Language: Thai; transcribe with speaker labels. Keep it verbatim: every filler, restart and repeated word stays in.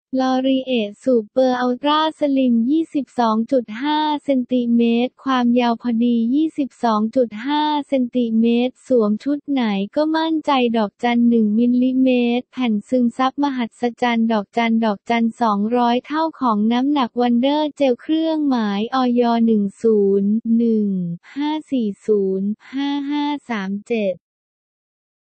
Speaker 1: ลอรีเอทซูเปอร์อัลตร้าสลิม ยี่สิบสองจุดห้า เซนติเมตรความยาวพอดี ยี่สิบสองจุดห้า เซนติเมตรสวมชุดไหนก็มั่นใจดอกจันหนึ่งมิลลิเมตรแผ่นซึมซับมหัศจรรย์ดอกจันดอกจันสองร้อยเท่าของน้ำหนักวันเดอร์เจลเครื่องหมายอย หนึ่ง ศูนย์ หนึ่ง ห้า สี่ ศูนย์ ห้า ห้า สาม เจ็ด